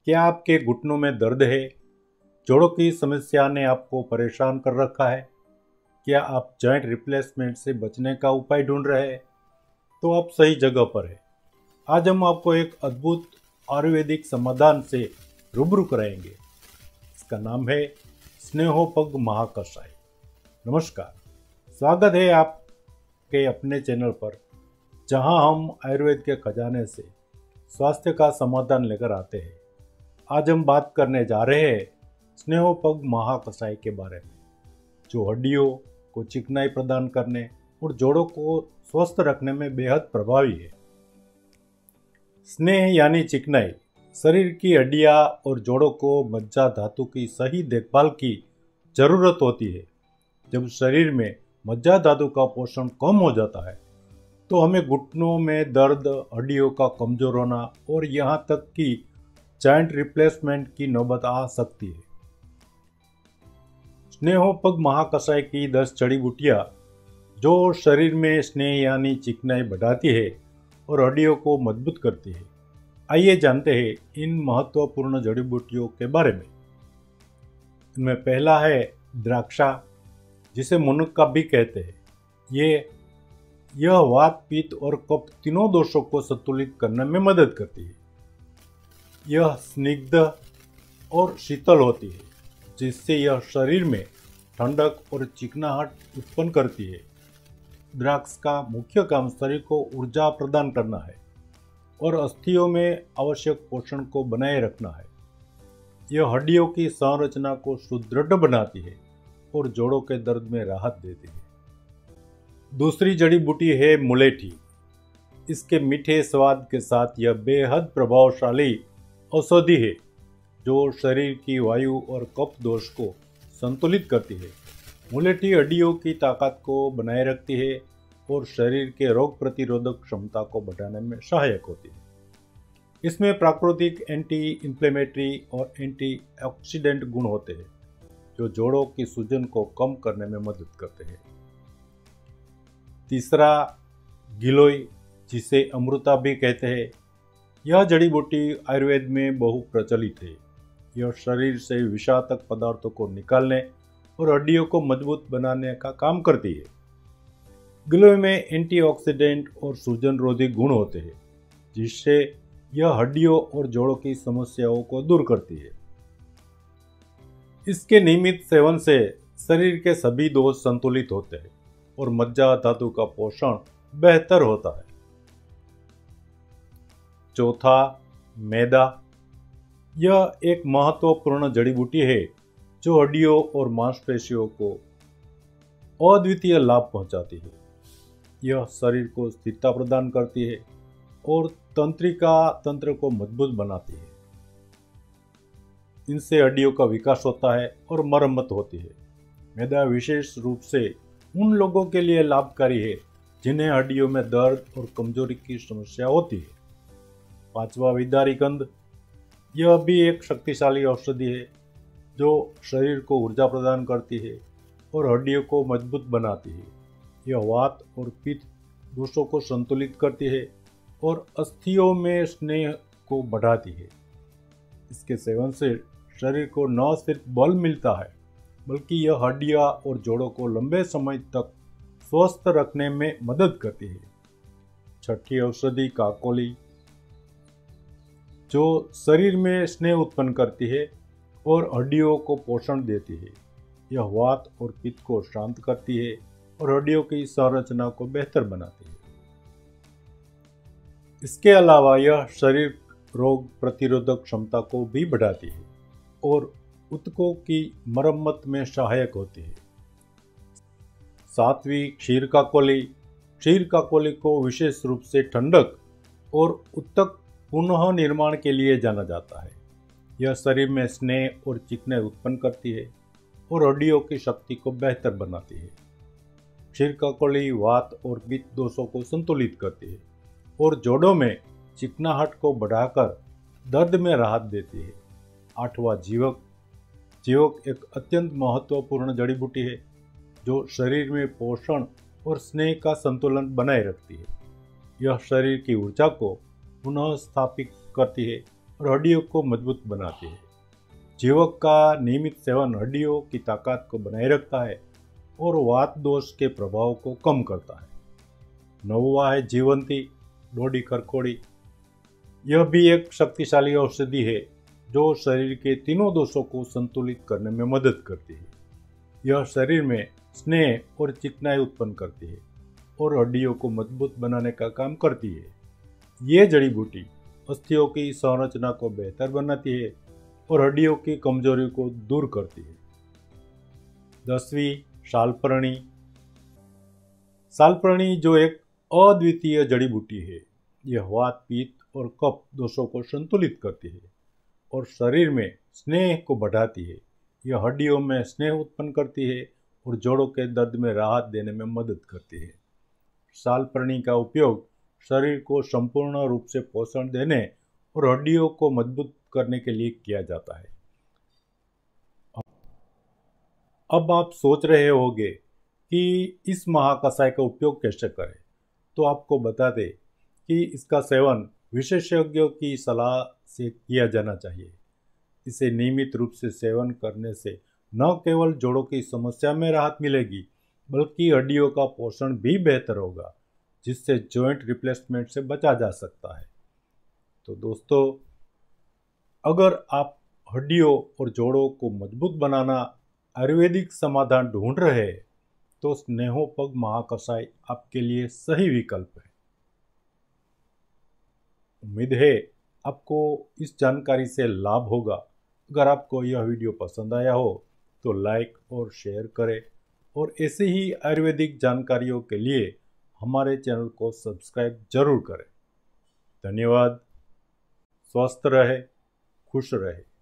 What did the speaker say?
क्या आपके घुटनों में दर्द है? जोड़ों की समस्या ने आपको परेशान कर रखा है? क्या आप जॉइंट रिप्लेसमेंट से बचने का उपाय ढूंढ रहे हैं? तो आप सही जगह पर हैं। आज हम आपको एक अद्भुत आयुर्वेदिक समाधान से रूबरू कराएंगे। इसका नाम है स्नेहोपग महाकषाय। नमस्कार, स्वागत है आपके अपने चैनल पर, जहां हम आयुर्वेद के खजाने से स्वास्थ्य का समाधान लेकर आते हैं। आज हम बात करने जा रहे हैं स्नेहोपग महाकषाय के बारे में, जो हड्डियों को चिकनाई प्रदान करने और जोड़ों को स्वस्थ रखने में बेहद प्रभावी है। स्नेह यानी चिकनाई शरीर की हड्डियां और जोड़ों को मज्जा धातु की सही देखभाल की जरूरत होती है। जब शरीर में मज्जा धातु का पोषण कम हो जाता है तो हमें घुटनों में दर्द, हड्डियों का कमजोर होना और यहाँ तक कि जॉइंट रिप्लेसमेंट की नौबत आ सकती है। स्नेहोपग महाकषाय की 10 जड़ी बूटियाँ जो शरीर में स्नेह यानी चिकनाई बढ़ाती है और हड्डियों को मजबूत करती है। आइए जानते हैं इन महत्वपूर्ण जड़ी बूटियों के बारे में। इनमें पहला है द्राक्षा, जिसे मुनक्का भी कहते हैं। यह वात, पित्त और कफ तीनों दोषों को संतुलित करने में मदद करती है। यह स्निग्ध और शीतल होती है, जिससे यह शरीर में ठंडक और चिकनाहट उत्पन्न करती है। द्राक्ष का मुख्य काम शरीर को ऊर्जा प्रदान करना है और अस्थियों में आवश्यक पोषण को बनाए रखना है। यह हड्डियों की संरचना को सुदृढ़ बनाती है और जोड़ों के दर्द में राहत देती है। दूसरी जड़ी बूटी है मुलेठी। इसके मीठे स्वाद के साथ यह बेहद प्रभावशाली औषधि है, जो शरीर की वायु और कफ दोष को संतुलित करती है। मुलेठी हड्डियों की ताकत को बनाए रखती है और शरीर के रोग प्रतिरोधक क्षमता को बढ़ाने में सहायक होती है। इसमें प्राकृतिक एंटी इंफ्लेमेटरी और एंटीऑक्सीडेंट गुण होते हैं, जो जोड़ों की सूजन को कम करने में मदद करते हैं। तीसरा गिलोय, जिसे अमृता भी कहते हैं। यह जड़ी बूटी आयुर्वेद में बहु प्रचलित है। यह शरीर से विषाक्त पदार्थों को निकालने और हड्डियों को मजबूत बनाने का काम करती है। गिलोय में एंटीऑक्सीडेंट और सूजन रोधी गुण होते हैं, जिससे यह हड्डियों और जोड़ों की समस्याओं को दूर करती है। इसके नियमित सेवन से शरीर के सभी दोष संतुलित होते हैं और मज्जा धातु का पोषण बेहतर होता है। चौथा मैदा। यह एक महत्वपूर्ण जड़ी बूटी है, जो हड्डियों और मांसपेशियों को अद्वितीय लाभ पहुंचाती है। यह शरीर को स्थिरता प्रदान करती है और तंत्रिका तंत्र को मजबूत बनाती है। इनसे हड्डियों का विकास होता है और मरम्मत होती है। मैदा विशेष रूप से उन लोगों के लिए लाभकारी है जिन्हें हड्डियों में दर्द और कमजोरी की समस्या होती है। पांचवा विदारी गंध। यह भी एक शक्तिशाली औषधि है, जो शरीर को ऊर्जा प्रदान करती है और हड्डियों को मजबूत बनाती है। यह वात और पित्त दोषों को संतुलित करती है और अस्थियों में स्नेह को बढ़ाती है। इसके सेवन से शरीर को न सिर्फ बल मिलता है, बल्कि यह हड्डियां और जोड़ों को लंबे समय तक स्वस्थ रखने में मदद करती है। छठी औषधि काकोली, जो शरीर में स्नेह उत्पन्न करती है और हड्डियों को पोषण देती है। यह वात और पित्त को शांत करती है और हड्डियों की संरचना को बेहतर बनाती है। इसके अलावा यह शरीर रोग प्रतिरोधक क्षमता को भी बढ़ाती है और ऊतकों की मरम्मत में सहायक होती है। सातवीं क्षीर काकोली। क्षीर काकोली को विशेष रूप से ठंडक और ऊतक पुनः निर्माण के लिए जाना जाता है। यह शरीर में स्नेह और चिकनाई उत्पन्न करती है और हड्डियों की शक्ति को बेहतर बनाती है। क्षीर काकोली वात और पित्त दोषों को संतुलित करती है और जोड़ों में चिकनाहट को बढ़ाकर दर्द में राहत देती है। आठवां जीवक। जीवक एक अत्यंत महत्वपूर्ण जड़ी बूटी है, जो शरीर में पोषण और स्नेह का संतुलन बनाए रखती है। यह शरीर की ऊर्जा को पुनः स्थापित करती है और हड्डियों को मजबूत बनाती है। जीवक का नियमित सेवन हड्डियों की ताकत को बनाए रखता है और वात दोष के प्रभाव को कम करता है। नौवां है जीवंती डोडी खरकोड़ी। यह भी एक शक्तिशाली औषधि है जो शरीर के तीनों दोषों को संतुलित करने में मदद करती है। यह शरीर में स्नेह और चिकनाई उत्पन्न करती है और हड्डियों को मजबूत बनाने का काम करती है। ये जड़ी बूटी अस्थियों की संरचना को बेहतर बनाती है और हड्डियों की कमजोरी को दूर करती है। 10वीं सालपर्णी। सालपर्णी जो एक अद्वितीय जड़ी बूटी है। यह वात पित्त और कफ दोषों को संतुलित करती है और शरीर में स्नेह को बढ़ाती है। यह हड्डियों में स्नेह उत्पन्न करती है और जोड़ों के दर्द में राहत देने में मदद करती है। सालपर्णी का उपयोग शरीर को संपूर्ण रूप से पोषण देने और हड्डियों को मजबूत करने के लिए किया जाता है। अब आप सोच रहे होंगे कि इस महाकषाय का उपयोग कैसे करें, तो आपको बता दें कि इसका सेवन विशेषज्ञों की सलाह से किया जाना चाहिए। इसे नियमित रूप से सेवन करने से न केवल जोड़ों की समस्या में राहत मिलेगी, बल्कि हड्डियों का पोषण भी बेहतर होगा, जिससे जॉइंट रिप्लेसमेंट से बचा जा सकता है। तो दोस्तों, अगर आप हड्डियों और जोड़ों को मजबूत बनाना आयुर्वेदिक समाधान ढूंढ रहे हैं, तो स्नेहोपग महाकषाय आपके लिए सही विकल्प है। उम्मीद है आपको इस जानकारी से लाभ होगा। अगर आपको यह वीडियो पसंद आया हो तो लाइक और शेयर करें और ऐसे ही आयुर्वेदिक जानकारियों के लिए हमारे चैनल को सब्सक्राइब जरूर करें। धन्यवाद। स्वस्थ रहे, खुश रहे।